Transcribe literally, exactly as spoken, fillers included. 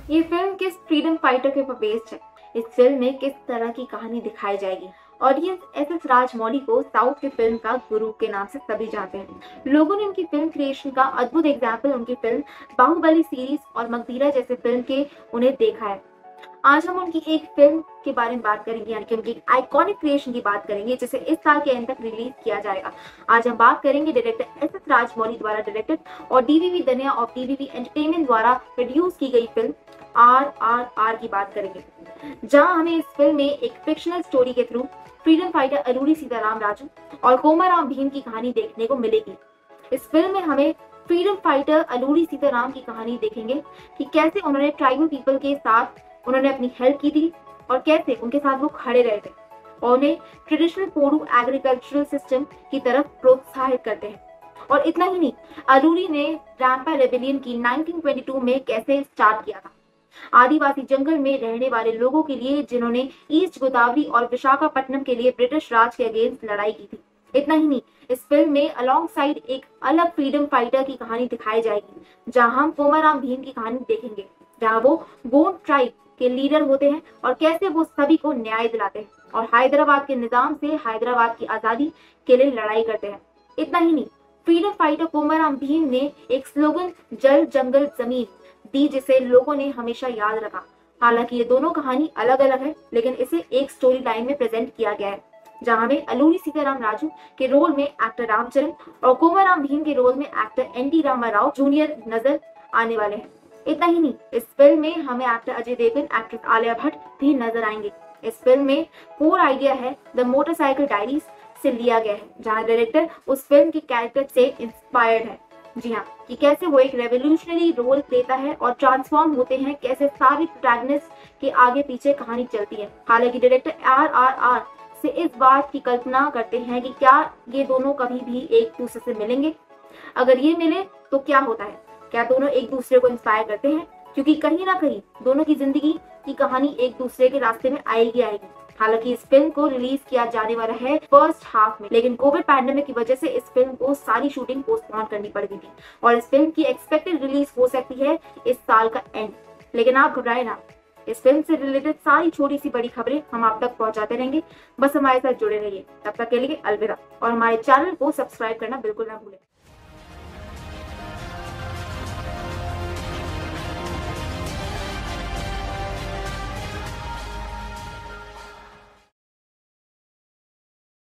ये फिल्म किस freedom fighter के ऊपर बेस्ड है? इस फिल्म में किस तरह की कहानी दिखाई जाएगी? ऑडियंस एस एस राजमौली को साउथ की फिल्म का गुरु के नाम से सभी जानते हैं। लोगों ने उनकी फिल्म क्रिएशन का अद्भुत एग्जाम्पल उनकी फिल्म बाहुबली सीरीज और मगधीरा जैसे फिल्म के उन्हें देखा है। आज हम उनकी एक फिल्म के बारे में बात करेंगे, यानी कि उनकी आइकॉनिक क्रिएशन की बात करेंगे जिसे इस साल के एंड तक रिलीज किया जाएगा। आज हम बात करेंगे डायरेक्टर एस एस राजमौली द्वारा डायरेक्टेड और डीवीवी दनिया और डीवीवी एंटरटेनमेंट द्वारा प्रोड्यूस की गई फिल्म आर आर आर की बात करेंगे, जहां हमें इस फिल्म में एक फिक्शनल स्टोरी के through freedom fighter Alluri Sitarama Raju और कोमाराम भीम की कहानी देखने को मिलेगी। इस फिल्म में हमें फ्रीडम फाइटर अल्लूरी सीताराम की कहानी देखेंगे कि कैसे उन्होंने ट्राइबल पीपल के साथ उन्होंने अपनी हेल्प की थी और कैसे उनके साथ वो खड़े रहे थे और उन्हें ट्रेडिशनल पोडू एग्रीकल्चरल सिस्टम की तरफ प्रोत्साहित करते हैं। और इतना ही नहीं, अल्लूरी ने रैम्पा रेबेलियन की नाइनटीन ट्वेंटी टू में कैसे स्टार्ट किया था, आदिवासी जंगल में रहने वाले लोगों के लिए जिन्होंने ईस्ट गोदावरी और विशाखापट्टनम के लिए ब्रिटिश राज के अगेंस्ट लड़ाई की थी। इतना ही नहीं, इस फिल्म में अलोंग साइड एक अलग फ्रीडम फाइटर की कहानी दिखाई जाएगी, जहां हम कोमाराम भीम की कहानी देखेंगे, जहां वो गोंड ट्राइब के लीडर होते हैं और कैसे वो सभी को न्याय दिलाते हैं और हैदराबाद के निजाम से हैदराबाद की आजादी के लिए लड़ाई करते हैं। इतना ही नहीं, फ्रीडम फाइटर कोमाराम भीम ने एक स्लोगन जल जंगल जमीन दी जिसे लोगों ने हमेशा याद रखा। हालांकि ये दोनों कहानी अलग अलग है, लेकिन इसे एक स्टोरी लाइन में प्रेजेंट किया गया है, जहां में अल्लूरी सीताराम राजू के रोल में एक्टर रामचरण और कोमाराम भीम के रोल में actor N T Rama Rao junior नजर आने वाले हैं। इतना ही नहीं, इस फिल्म में हमें एक्टर अजय देवगन, एक्ट्रेस आलिया भट्ट भी नजर आएंगे। इस फिल्म में कोर आइडिया है द मोटरसाइकिल डायरीज से लिया गया है, जहां डायरेक्टर उस फिल्म के कैरेक्टर से इंस्पायर्ड है। जी हाँ, कि कैसे वो एक रेवोल्यूशनरी रोल लेता है और ट्रांसफॉर्म होते हैं, कैसे सारे प्रोटैगनिस्ट के आगे पीछे कहानी चलती है। हालांकि डायरेक्टर आर आर आर से इस बात की कल्पना करते हैं कि क्या ये दोनों कभी भी एक दूसरे से मिलेंगे, अगर ये मिले तो क्या होता है, क्या दोनों एक दूसरे को इंस्पायर करते हैं, क्योंकि कहीं ना कहीं दोनों की जिंदगी की कहानी एक दूसरे के रास्ते में आएगी आएगी। हालांकि इस फिल्म को रिलीज किया जाने वाला है फर्स्ट हाफ में, लेकिन कोविड पैंडेमिक की वजह से इस फिल्म को सारी शूटिंग पोस्टपोन करनी पड़ गई थी और इस फिल्म की एक्सपेक्टेड रिलीज हो सकती है इस साल का एंड। लेकिन आप घबराए ना, इस फिल्म से रिलेटेड सारी छोटी सी बड़ी खबरें हम आप तक पहुंचाते रहेंगे, बस हमारे साथ जुड़े रहिए। तब तक के लिए अलविदा और हमारे चैनल को सब्सक्राइब करना बिल्कुल ना भूलें।